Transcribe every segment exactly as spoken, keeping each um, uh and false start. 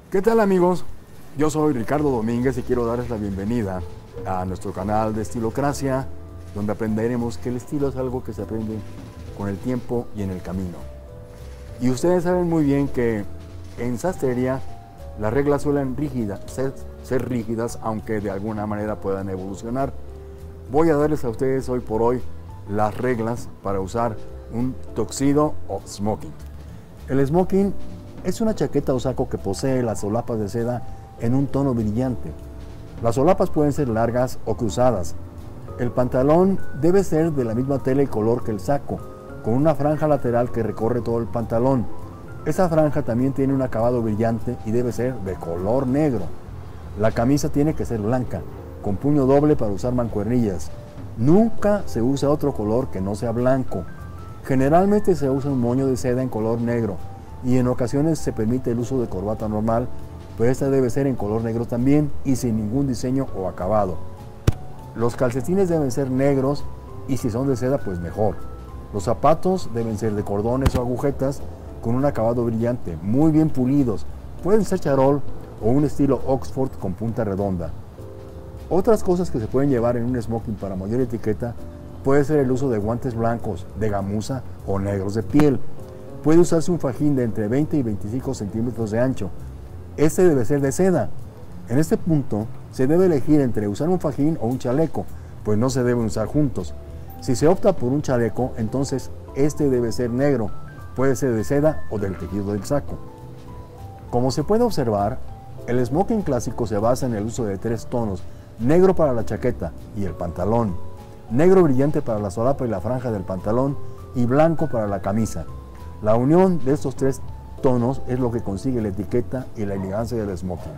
¿Qué tal, amigos? Yo soy Ricardo Domínguez y quiero darles la bienvenida a nuestro canal de Estilocracia, donde aprenderemos que el estilo es algo que se aprende con el tiempo y en el camino. Y ustedes saben muy bien que en sastrería las reglas suelen rígidas, ser, ser rígidas, aunque de alguna manera puedan evolucionar. Voy a darles a ustedes hoy por hoy las reglas para usar un tuxedo o smoking. El smoking es una chaqueta o saco que posee las solapas de seda en un tono brillante. Las solapas pueden ser largas o cruzadas. El pantalón debe ser de la misma tela y color que el saco, con una franja lateral que recorre todo el pantalón. Esa franja también tiene un acabado brillante y debe ser de color negro. La camisa tiene que ser blanca, con puño doble para usar mancuernillas. Nunca se usa otro color que no sea blanco. Generalmente se usa un moño de seda en color negro y en ocasiones se permite el uso de corbata normal, pero esta debe ser en color negro también y sin ningún diseño o acabado. Los calcetines deben ser negros y si son de seda pues mejor. Los zapatos deben ser de cordones o agujetas con un acabado brillante, muy bien pulidos. Pueden ser charol o un estilo Oxford con punta redonda. Otras cosas que se pueden llevar en un smoking para mayor etiqueta puede ser el uso de guantes blancos, de gamuza o negros de piel. Puede usarse un fajín de entre veinte y veinticinco centímetros de ancho. Este debe ser de seda. En este punto se debe elegir entre usar un fajín o un chaleco, pues no se deben usar juntos. Si se opta por un chaleco, entonces este debe ser negro, puede ser de seda o del tejido del saco. Como se puede observar, el smoking clásico se basa en el uso de tres tonos: negro para la chaqueta y el pantalón, negro brillante para la solapa y la franja del pantalón y blanco para la camisa. La unión de estos tres tonos es lo que consigue la etiqueta y la elegancia del smoking.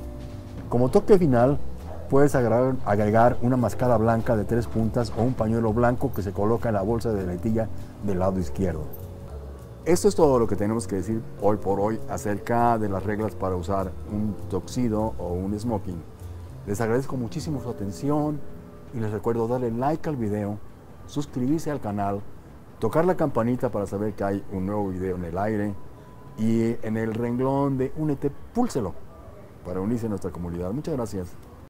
Como toque final, puedes agregar, agregar una mascada blanca de tres puntas o un pañuelo blanco que se coloca en la bolsa de letilla del lado izquierdo. Esto es todo lo que tenemos que decir hoy por hoy acerca de las reglas para usar un tuxedo o un smoking. Les agradezco muchísimo su atención y les recuerdo darle like al video, suscribirse al canal, tocar la campanita para saber que hay un nuevo video en el aire y en el renglón de Únete, púlselo para unirse a nuestra comunidad. Muchas gracias.